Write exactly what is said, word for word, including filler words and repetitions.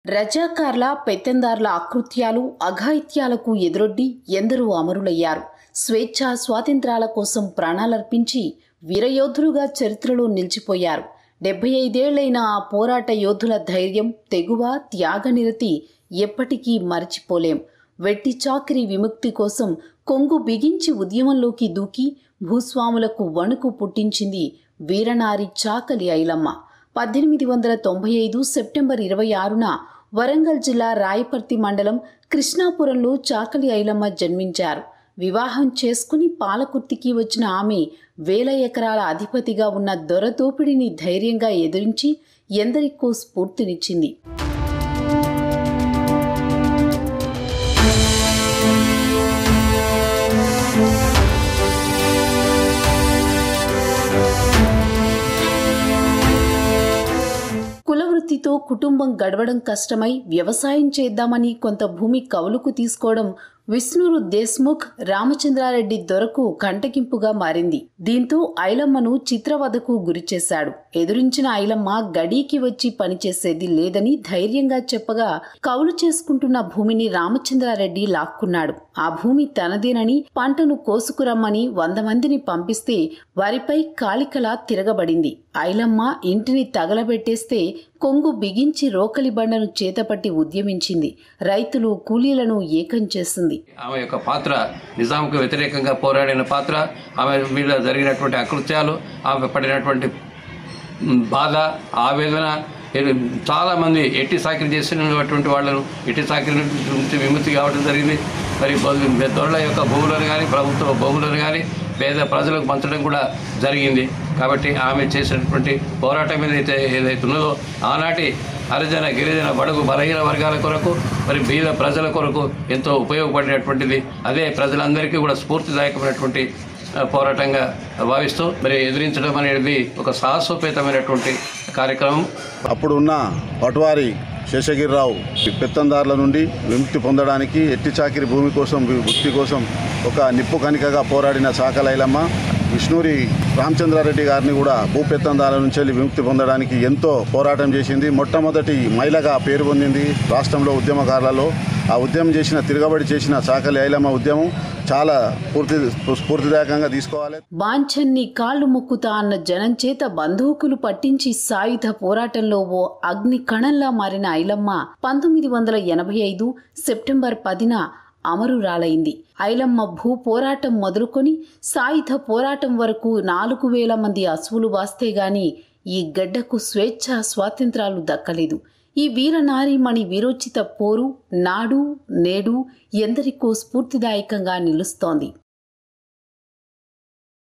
రజాకార్ల పెత్తందార్ల అకృత్యాలు అఘాయిత్యాలకు ఎదురొడ్డి ఎందరో అమరులయ్యారు. స్వేచ్ఛా స్వాతంత్ర్యాల కోసం ప్రాణాలర్పించి వీరయోధులుగా చరిత్రలో నిలిచిపోయారు. డెబ్బై ఐదేళ్లైన ఆ పోరాట యోధుల ధైర్యం, తెగువ, త్యాగనిరతి ఎప్పటికీ మరచిపోలేం. వెట్టి చాకిరి విముక్తి కోసం కొంగు బిగించి ఉద్యమంలోకి దూకి భూస్వాములకు వణుకు పుట్టించింది వీరనారి చాకలి ఐలమ్మ. పద్దెనిమిది వందల తొంభై ఐదు సెప్టెంబర్ ఇరవై ఆరున వరంగల్ జిల్లా రాయపర్తి మండలం కృష్ణాపురంలో చాకలి ఐలమ్మ జన్మించారు. వివాహం చేసుకుని పాలకుర్తికి వచ్చిన ఆమె వేల ఎకరాల అధిపతిగా ఉన్న దొరదోపిడిని ధైర్యంగా ఎదిరించి ఎందరికో స్ఫూర్తినిచ్చింది. కులవృత్తితో కుటుంబం గడవడం కష్టమై వ్యవసాయం చేద్దామని కొంత భూమి కౌలుకు తీసుకోవడం విష్ణూరు దేశ్ముఖ్ రామచంద్రారెడ్డి దొరకు కంటకింపుగా మారింది. దీంతో ఐలమ్మను చిత్రవధకు గురిచేశాడు. ఎదురించిన ఐలమ్మ గడీకి వచ్చి పనిచేసేది లేదని ధైర్యంగా చెప్పగా కౌలు చేసుకుంటున్న భూమిని రామచంద్రారెడ్డి లాక్కున్నాడు. ఆ భూమి తనదేనని, పంటను కోసుకురమ్మని వంద మందిని పంపిస్తే వారిపై కాలికలా తిరగబడింది. ఐలమ్మ ఇంటిని తగలబెట్టేస్తే కొంగు బిగించి రోకలి బండను చేతపట్టి ఉద్యమించింది. రైతులు కూలీలను ఏకం చేసింది. ఆమె యొక్క పాత్ర నిజాంకు వ్యతిరేకంగా పోరాడిన పాత్ర, ఆమె మీద జరిగినటువంటి అకృత్యాలు, ఆమె పడినటువంటి బాధ, ఆవేదన, చాలామంది ఎట్టి సాకిరి చేసినటువంటి వాళ్ళను ఎట్టి సాకిరి నుంచి విముక్తి కావడం జరిగింది. మరి దొరల యొక్క భూములను కానీ ప్రభుత్వ భూములను కానీ పేద ప్రజలకు పంచడం కూడా జరిగింది. కాబట్టి ఆమె చేసినటువంటి పోరాటం ఏదైతే ఏదైతే ఉన్నదో ఆనాటి హరిజన గిరిజన బడుగు బలహీన వర్గాల కొరకు, మరి బీద ప్రజల కొరకు ఎంతో ఉపయోగపడినటువంటిది. అదే ప్రజలందరికీ కూడా స్ఫూర్తిదాయకమైనటువంటి పోరాటంగా భావిస్తూ మరి ఎదిరించడం అనేది ఒక సాహసోపేతమైనటువంటి కార్యక్రమం. అప్పుడున్న పట్వారి శేషగిరిరావు పెత్తందారుల నుండి విముక్తి పొందడానికి ఎట్టి చాకిరి భూమి కోసం వృత్తి కోసం ఒక నిప్పు కణికగా పోరాడిన చాకలి ఐలమ్మ విష్ణూరి రామచంద్రారెడ్డి గారిని కూడా భూ పెత్తందారుల నుంచి వెళ్ళి విముక్తి పొందడానికి ఎంతో పోరాటం చేసింది. మొట్టమొదటి మహిళగా పేరు పొందింది రాష్ట్రంలో ఉద్యమకారులలో. ఆ ఉద్యమం చేసిన తిరగబడి చేసిన చాకలి ఐలమ్మ ఉద్యమం చాలా పూర్తి స్ఫూర్తిదాయకంగా తీసుకోవాలి. బాంఛన్ని కాళ్లు మొక్కుతా అన్న జనం చేత బంధువుకులు పట్టించి సాయుధ పోరాటంలో ఓ అగ్ని కణంలా మారిన ఐలమ్మ పంతొమ్మిది వందల ఎనభై ఐదు సెప్టెంబర్ పదిన అమరురాలైంది. ఐలమ్మ భూ పోరాటం మొదలుకొని సాయుధ పోరాటం వరకు నాలుగు వేల మంది అసువులు వాస్తే గాని ఈ గడ్డకు స్వేచ్ఛ స్వాతంత్రాలు దక్కలేదు. ఈ వీరనారీమణి వీరోచిత పోరు నాడు నేడు ఎందరికో స్ఫూర్తిదాయకంగా నిలుస్తోంది.